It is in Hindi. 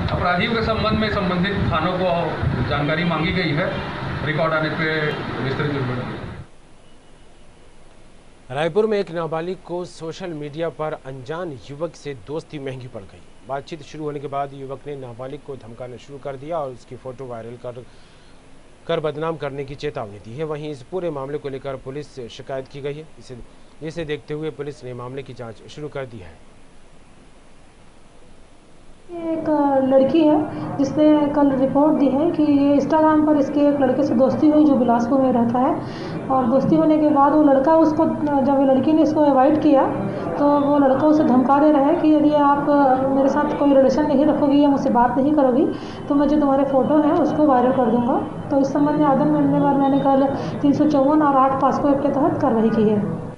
अपराधियों के संबंध में संबंधित थानों को जानकारी मांगी गई है। रिकॉर्ड आने पे विस्तृत विवरण। रायपुर में एक नाबालिग को सोशल मीडिया पर अनजान युवक से दोस्ती महंगी पड़ गई। बातचीत शुरू होने के बाद युवक ने नाबालिग को धमकाना शुरू कर दिया और उसकी फोटो वायरल कर बदनाम करने की चेतावनी दी है। वहीं इस पूरे मामले को लेकर पुलिस से शिकायत की गई है। इसे देखते हुए पुलिस ने मामले की जांच शुरू कर दी है। एक लड़की है जिसने कल रिपोर्ट दी है कि ये इंस्टाग्राम पर इसके एक लड़के से दोस्ती हुई जो बिलासपुर में रहता है, और दोस्ती होने के बाद वो लड़का उसको, जब लड़की ने इसको इनवाइट किया तो वो लड़का उसे धमका दे रहा है कि यदि आप मेरे साथ कोई रिलेशन नहीं रखोगी या मुझसे बात नहीं करोगी तो मैं जो तुम्हारे फ़ोटो हैं उसको वायरल कर दूंगा। तो इस संबंध में आदम मिलने पर मैंने कल 354 और 8 पास्को एक्ट के तहत कार्रवाई की है।